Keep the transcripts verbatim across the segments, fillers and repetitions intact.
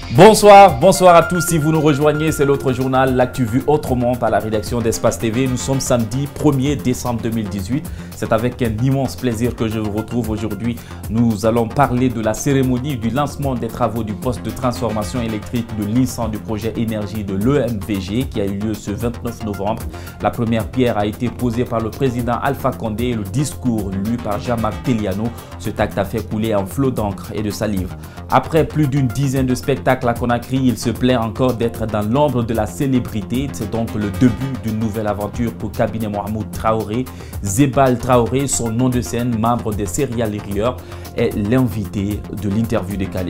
Bonsoir, bonsoir à tous. Si vous nous rejoignez, c'est l'autre journal, l'actu vue autrement à la rédaction d'Espace T V. Nous sommes samedi premier décembre deux mille dix-huit. C'est avec un immense plaisir que je vous retrouve aujourd'hui. Nous allons parler de la cérémonie du lancement des travaux du poste de transformation électrique de l'I N S A du projet énergie de l'E M V G qui a eu lieu ce vingt-neuf novembre. La première pierre a été posée par le président Alpha Condé et le discours lu par Jean-Marc Teliano. Cet acte a fait couler un flot d'encre et de salive. Après plus d'une dizaine de spectacles à Conakry, il se plaît encore d'être dans l'ombre de la célébrité. C'est donc le début d'une nouvelle aventure pour Cabinet Mohamed Traoré. Zebal Traoré, son nom de scène, membre des Serial Rieurs, est l'invité de l'interview décalée.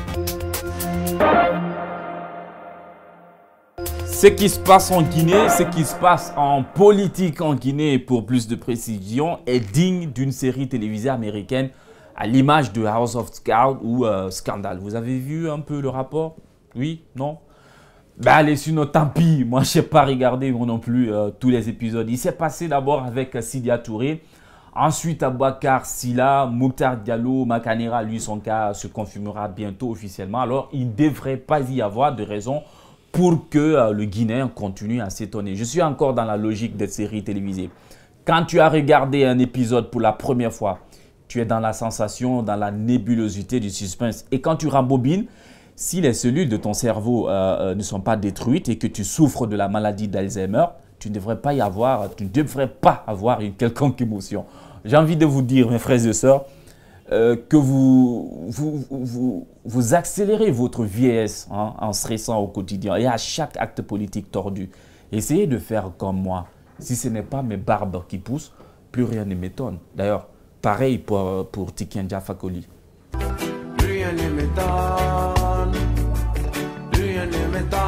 Ce qui se passe en Guinée, ce qui se passe en politique en Guinée, pour plus de précision, est digne d'une série télévisée américaine à l'image de House of Cards ou euh, Scandal. Vous avez vu un peu le rapport? Oui? Non? Ben allez, sinon tant pis. Moi, je n'ai pas regardé moi non plus euh, tous les épisodes. Il s'est passé d'abord avec euh, Sidia Touré. Ensuite, Abouakar Silla, Mokhtar Diallo, Makanera, lui, son cas se confirmera bientôt officiellement. Alors, il ne devrait pas y avoir de raison pour que euh, le Guinéen continue à s'étonner. Je suis encore dans la logique des séries télévisées. Quand tu as regardé un épisode pour la première fois, tu es dans la sensation, dans la nébulosité du suspense. Et quand tu rembobines, si les cellules de ton cerveau euh, ne sont pas détruites et que tu souffres de la maladie d'Alzheimer, tu ne devrais pas y avoir, tu ne devrais pas avoir une quelconque émotion. J'ai envie de vous dire, mes frères et sœurs, euh, que vous, vous, vous, vous accélérez votre vieillesse hein, en stressant au quotidien et à chaque acte politique tordu. Essayez de faire comme moi. Si ce n'est pas mes barbes qui poussent, plus rien ne m'étonne. D'ailleurs, pareil pour, pour Tikenja Fakoli. Rien ne m'étonne, rien ne m'étonne,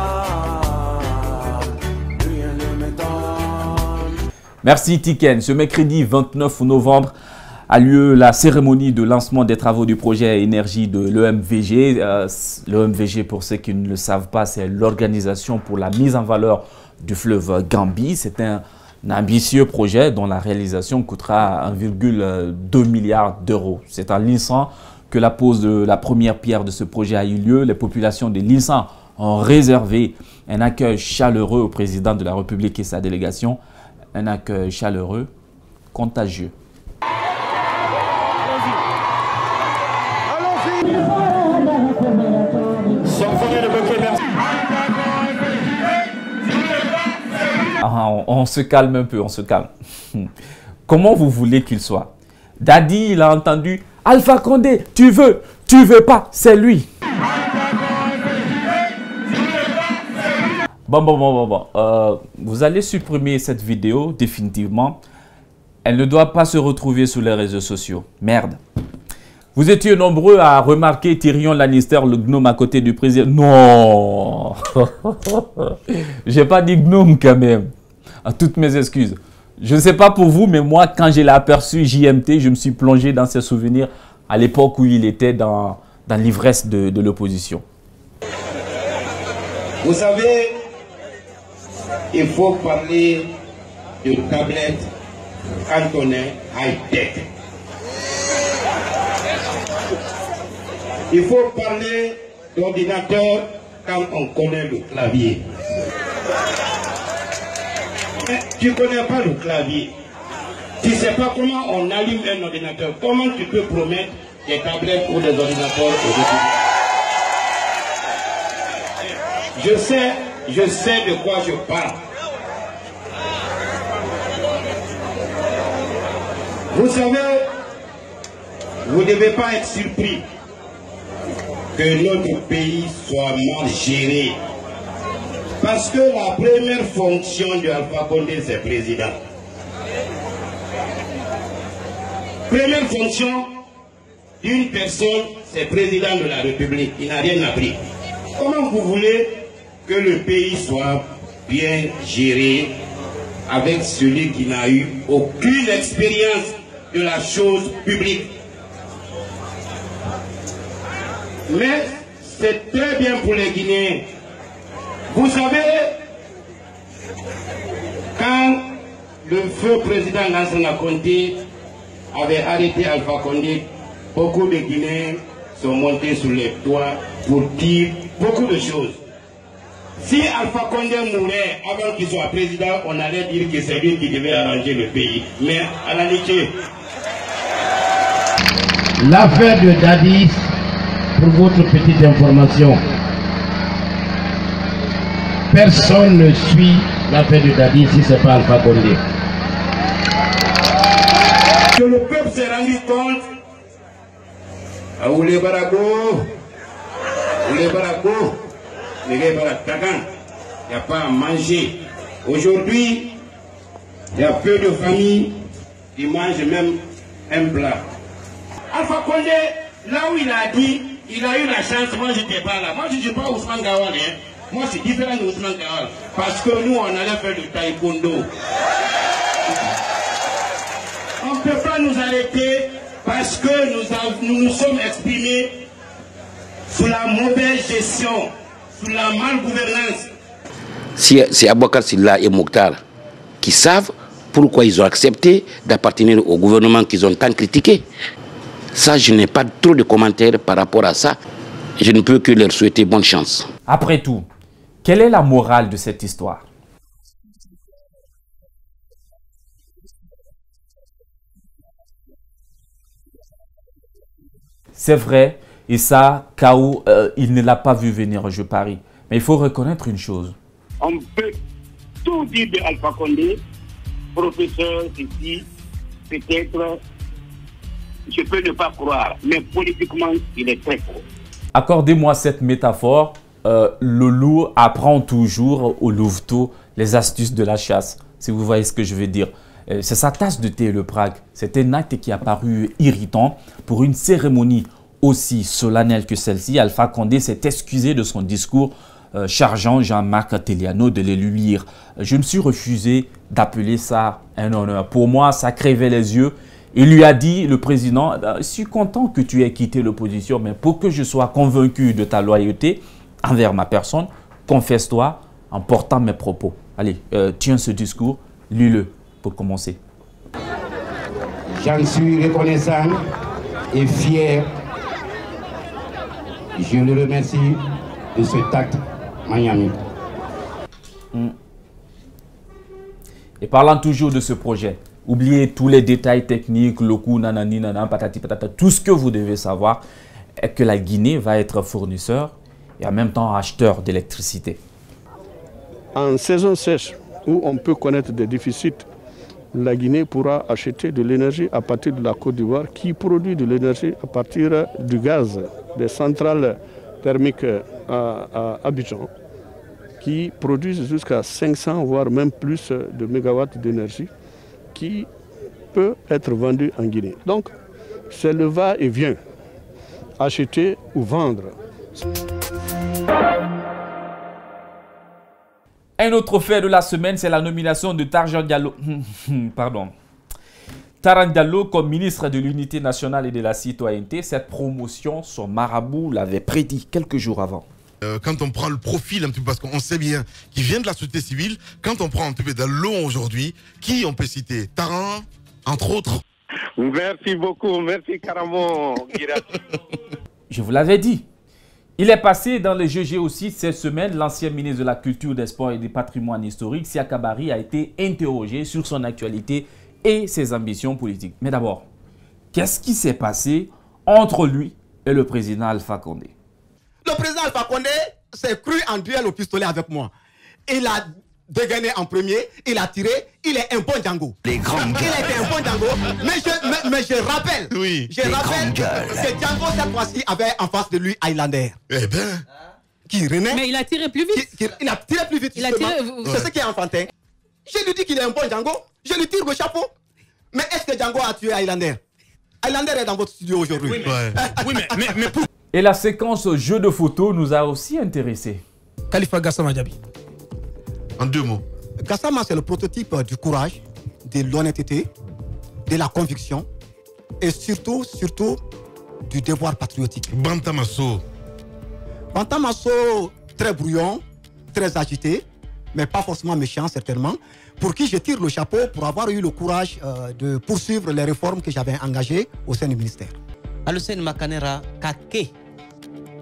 rien ne m'étonne. Merci Tiken. Ce mercredi vingt-neuf novembre a lieu la cérémonie de lancement des travaux du projet énergie de l'E M V G. Euh, L'E M V G, pour ceux qui ne le savent pas, c'est l'organisation pour la mise en valeur du fleuve Gambie. C'est un Un ambitieux projet dont la réalisation coûtera un virgule deux milliard d'euros. C'est à l'I N S A que la pose de la première pierre de ce projet a eu lieu. Les populations de l'I N S A ont réservé un accueil chaleureux au président de la République et sa délégation. Un accueil chaleureux, contagieux. Ah, on, on se calme un peu, on se calme. Comment vous voulez qu'il soit? Daddy, il a entendu Alpha Condé, tu veux, tu veux pas, c'est lui. Bon, bon, bon, bon, bon. Euh, vous allez supprimer cette vidéo définitivement. Elle ne doit pas se retrouver sur les réseaux sociaux. Merde. Vous étiez nombreux à remarquer Tyrion Lannister, le gnome à côté du président. Non. J'ai pas dit gnome quand même. À toutes mes excuses. Je ne sais pas pour vous, mais moi, quand j'ai aperçu J M T, je me suis plongé dans ses souvenirs à l'époque où il était dans, dans l'ivresse de, de l'opposition. Vous savez, il faut parler de tablette quand on est high-tech. Il faut parler d'ordinateur quand on connaît le clavier. Mais tu ne connais pas le clavier. Tu ne sais pas comment on allume un ordinateur. Comment tu peux promettre des tablettes ou des ordinateurs aujourd'hui? Je sais, je sais de quoi je parle. Vous savez, vous ne devez pas être surpris que notre pays soit mal géré. Parce que la première fonction de Alpha Condé, c'est président. Première fonction d'une personne, c'est président de la République. Il n'a rien appris. Comment vous voulez que le pays soit bien géré avec celui qui n'a eu aucune expérience de la chose publique? Mais c'est très bien pour les Guinéens. Vous savez, quand le feu président Lansana Conté avait arrêté Alpha Condé, beaucoup de Guinéens sont montés sur les toits pour dire beaucoup de choses. Si Alpha Condé mourait avant qu'il soit président, on allait dire que c'est lui qui devait arranger le pays. Mais à la limite, l'affaire de Dadis, pour votre petite information, personne ne suit l'affaire de Dadis si ce n'est pas Alpha Condé. Que le peuple s'est rendu compte, Aoulé Barago, Aoulé Barago, il n'y a pas à manger. Aujourd'hui, il y a peu de familles qui mangent même un plat. Alpha Condé, là où il a dit, il a eu la chance, moi je n'étais pas là. Moi je ne suis pas Ousmane Gawal. Hein. Moi c'est différent de Ousmane Gawal. Parce que nous on allait faire du taekwondo. On ne peut pas nous arrêter parce que nous avons, nous, nous sommes exprimés sous la mauvaise gestion, sous la malgouvernance. Si c'est Aboubacar Sylla et Mokhtar qui savent pourquoi ils ont accepté d'appartenir au gouvernement qu'ils ont tant critiqué. Ça, je n'ai pas trop de commentaires par rapport à ça. Je ne peux que leur souhaiter bonne chance. Après tout, quelle est la morale de cette histoire? C'est vrai, et ça, K O, euh, il ne l'a pas vu venir, je parie. Mais il faut reconnaître une chose. On peut tout dire de Alpha Condé, professeur ici, peut-être, je peux ne pas croire, mais politiquement, il est très fort. Accordez-moi cette métaphore. Euh, le loup apprend toujours au louveteau les astuces de la chasse, si vous voyez ce que je veux dire. Euh, C'est sa tasse de thé, le Prague. C'est un acte qui a paru irritant pour une cérémonie aussi solennelle que celle-ci. Alpha Condé s'est excusé de son discours euh, chargeant Jean-Marc Teliano de les lui lire. Je me suis refusé d'appeler ça un honneur. Pour moi, ça crevait les yeux. Il lui a dit, le président, je suis content que tu aies quitté l'opposition, mais pour que je sois convaincu de ta loyauté envers ma personne, confesse-toi en portant mes propos. Allez, euh, tiens ce discours, lis-le pour commencer. J'en suis reconnaissant et fier. Je le remercie de cet acte magnifique. Mm. Et parlant toujours de ce projet, oubliez tous les détails techniques, le coût, nanani, nanana, patati, patata. Tout ce que vous devez savoir est que la Guinée va être fournisseur et en même temps acheteur d'électricité. En saison sèche, où on peut connaître des déficits, la Guinée pourra acheter de l'énergie à partir de la Côte d'Ivoire qui produit de l'énergie à partir du gaz, des centrales thermiques à, à Abidjan qui produisent jusqu'à cinq cents voire même plus de mégawatts d'énergie qui peut être vendu en Guinée. Donc c'est le va-et-vient, acheter ou vendre. Un autre fait de la semaine, c'est la nomination de Tarjan Diallo, pardon, Taran Diallo comme ministre de l'Unité nationale et de la citoyenneté. Cette promotion, son marabout l'avait prédit quelques jours avant. Euh, quand on prend le profil un petit peu, parce qu'on sait bien qu'il vient de la société civile, quand on prend un petit peu Diallo aujourd'hui, qui on peut citer? Taran, entre autres. Merci beaucoup, merci carrément. Je vous l'avais dit. Il est passé dans les G G aussi cette semaine. L'ancien ministre de la Culture, des Sports et du Patrimoine historique, Siaka Barry, a été interrogé sur son actualité et ses ambitions politiques. Mais d'abord, qu'est-ce qui s'est passé entre lui et le président Alpha Condé? Le président Alpha Condé s'est cru en duel au pistolet avec moi. Il a dégainé en premier, il a tiré, il est un bon Django. Les grandes gueules. Il était un bon Django, mais je, mais, mais je rappelle, Oui. je Les rappelle grandes gueules. que Django cette fois-ci avait en face de lui Highlander. Eh ben, Qui renaît, Mais il a tiré plus vite. qui- qui- il a tiré plus vite. Il a justement. tiré, vous- C'est ce qui est enfantin. Je lui dis qu'il est un bon Django, je lui tire le chapeau. Mais est-ce que Django a tué Highlander? Highlander est dans votre studio aujourd'hui. ouais. Oui, mais, mais, mais pour Et la séquence jeu de photos nous a aussi intéressés. Khalifa Gassama Diaby. En deux mots. Gassama, c'est le prototype du courage, de l'honnêteté, de la conviction et surtout, surtout, du devoir patriotique. Bantamasso. Bantamasso, très brouillon, très agité, mais pas forcément méchant certainement, pour qui je tire le chapeau pour avoir eu le courage euh, de poursuivre les réformes que j'avais engagées au sein du ministère. Aluseni Makanera Kake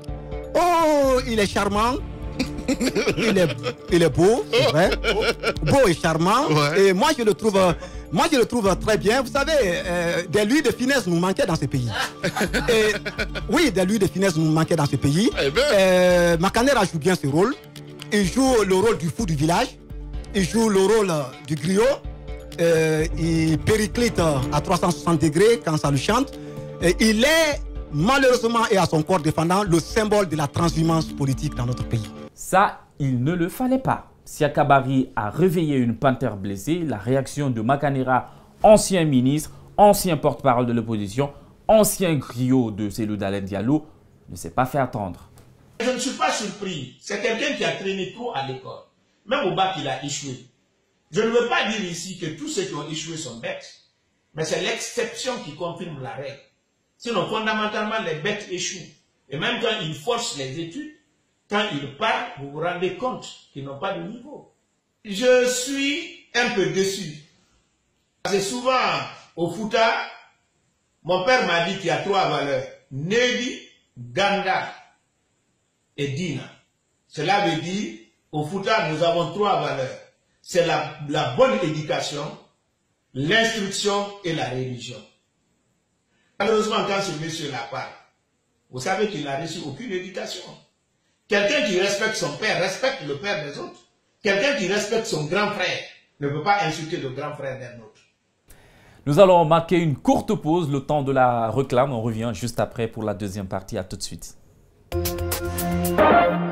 Oh, il est charmant. il, est, il est beau, c'est vrai. Beau et charmant. Ouais. Et moi, je le trouve... Moi, je le trouve très bien. Vous savez, euh, des luis de finesse nous manquaient dans ce pays. Et, oui, des luis de finesse nous manquaient dans ce pays. Eh ben. euh, Makanera joue bien ce rôle. Il joue le rôle du fou du village. Il joue le rôle du griot. Euh, il périclite à trois cent soixante degrés quand ça lui chante. Et il est, malheureusement et à son corps défendant, le symbole de la transhumance politique dans notre pays. Ça, il ne le fallait pas. Siaka Barry a réveillé une panthère blessée. La réaction de Makanera, ancien ministre, ancien porte-parole de l'opposition, ancien griot de Cellou Dalein Diallo, ne s'est pas fait attendre. Je ne suis pas surpris. C'est quelqu'un qui a traîné trop à l'école. Même au bac, il a échoué. Je ne veux pas dire ici que tous ceux qui ont échoué sont bêtes. Mais c'est l'exception qui confirme la règle. Sinon, fondamentalement, les bêtes échouent. Et même quand ils forcent les études, quand ils parlent, vous vous rendez compte qu'ils n'ont pas de niveau. Je suis un peu déçu. C'est souvent au Fouta, mon père m'a dit qu'il y a trois valeurs. Nedi, Ganda et Dina. Cela veut dire, au Fouta, nous avons trois valeurs. C'est la, la bonne éducation, l'instruction et la religion. Malheureusement, quand ce monsieur-là parle, vous savez qu'il n'a reçu aucune éducation. Quelqu'un qui respecte son père, respecte le père des autres. Quelqu'un qui respecte son grand frère ne peut pas insulter le grand frère d'un autre. Nous allons marquer une courte pause, le temps de la réclame. On revient juste après pour la deuxième partie. À tout de suite.